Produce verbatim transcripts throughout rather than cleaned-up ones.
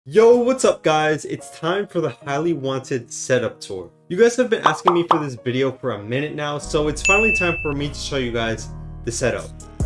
Yo, what's up guys? It's time for the highly wanted setup tour. You guys have been asking me for this video for a minute now, so it's finally time for me to show you guys the setup.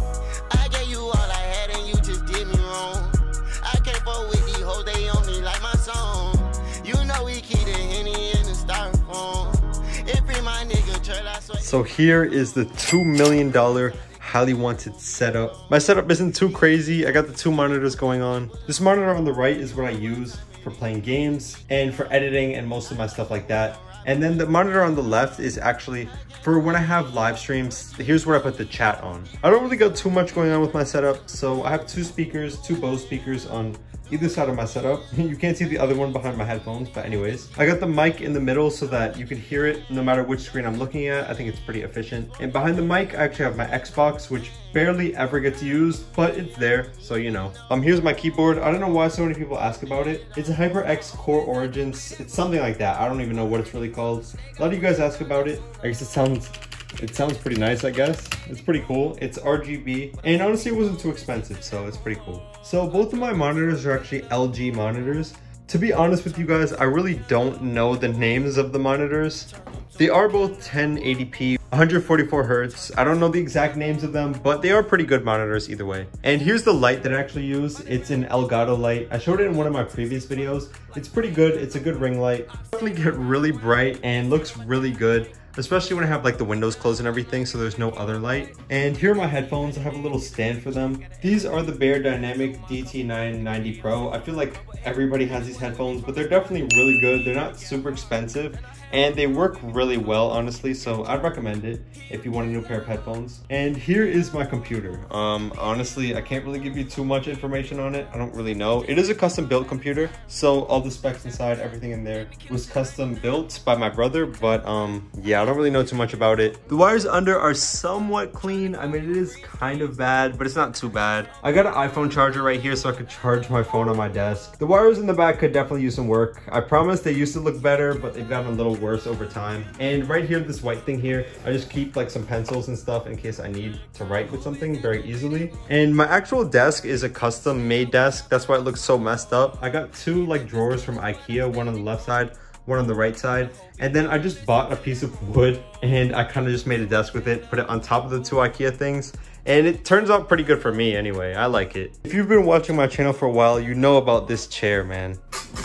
I gave you all I had and you just did me wrong. I can't fuck with these hoes, they on me like my song. You know we keep the Henny in the styrofoam. It free my nigga Churl, I swear. So here is the two million dollar highly wanted setup. My setup isn't too crazy. I got the two monitors going on. This monitor on the right is what I use for playing games and for editing and most of my stuff like that. And then the monitor on the left is actually for when I have live streams. Here's where I put the chat on. I don't really got too much going on with my setup. So I have two speakers, two Bose speakers on either side of my setup. You can't see the other one behind my headphones, but anyways. I got the mic in the middle so that you can hear it no matter which screen I'm looking at. I think it's pretty efficient. And behind the mic, I actually have my Xbox, which barely ever gets used, but it's there, so you know. Um, here's my keyboard. I don't know why so many people ask about it. It's a HyperX Core Origins. It's something like that. I don't even know what it's really called. A lot of you guys ask about it. I guess it sounds It sounds pretty nice, I guess. It's pretty cool. It's R G B, and honestly, it wasn't too expensive, so it's pretty cool. So both of my monitors are actually L G monitors. To be honest with you guys, I really don't know the names of the monitors. They are both ten eighty p, one forty-four hertz. I don't know the exact names of them, but they are pretty good monitors either way. And here's the light that I actually use. It's an Elgato light. I showed it in one of my previous videos. It's pretty good. It's a good ring light. Definitely get really bright and looks really good, especially when I have like the windows closed and everything, so there's no other light. And here are my headphones. I have a little stand for them. These are the Bear Dynamic D T nine ninety Pro. I feel like everybody has these headphones, but they're definitely really good. They're not super expensive, and they work really well, honestly, so I'd recommend it if you want a new pair of headphones. And here is my computer. Um, honestly, I can't really give you too much information on it. I don't really know. It is a custom built computer, so all the specs inside, everything in there was custom built by my brother, but um, yeah, I don't really know too much about it. The wires under are somewhat clean. I mean, it is kind of bad, but it's not too bad. I got an iPhone charger right here so I could charge my phone on my desk. The wires in the back could definitely use some work. I promise they used to look better, but they've gotten a little worse over time. And right here, this white thing here, I just keep like some pencils and stuff in case I need to write with something very easily. And my actual desk is a custom made desk. That's why it looks so messed up. I got two like drawers from IKEA, one on the left side, one on the right side, and then I just bought a piece of wood and I kind of just made a desk with it, put it on top of the two IKEA things, and it turns out pretty good for me anyway. I like it. If you've been watching my channel for a while, you know about this chair, man.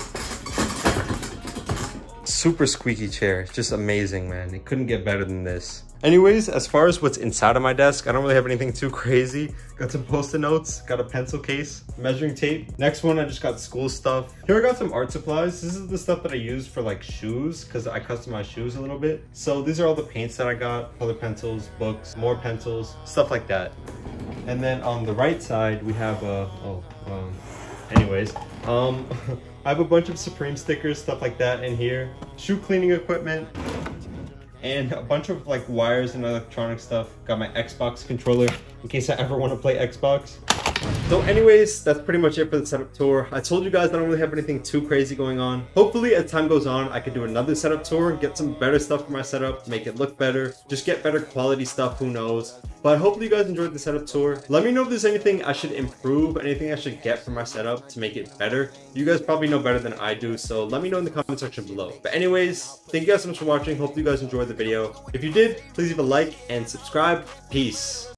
Super squeaky chair. It's just amazing, man. It couldn't get better than this. Anyways, as far as what's inside of my desk, I don't really have anything too crazy. Got some post-it notes, got a pencil case, measuring tape. Next one, I just got school stuff. Here I got some art supplies. This is the stuff that I use for like shoes, because I customize shoes a little bit. So these are all the paints that I got, color pencils, books, more pencils, stuff like that. And then on the right side, we have a, oh, um, anyways, um, I have a bunch of Supreme stickers, stuff like that in here. Shoe cleaning equipment. And a bunch of like wires and electronic stuff. Got my Xbox controller in case I ever want to play Xbox. So anyways, that's pretty much it for the setup tour. I told you guys I don't really have anything too crazy going on. Hopefully as time goes on, I could do another setup tour, get some better stuff for my setup, make it look better, just get better quality stuff, who knows. But hopefully you guys enjoyed the setup tour. Let me know if there's anything I should improve, anything I should get for my setup to make it better. You guys probably know better than I do, so let me know in the comment section below. But anyways, thank you guys so much for watching. Hopefully you guys enjoyed the video. If you did, please leave a like and subscribe. Peace.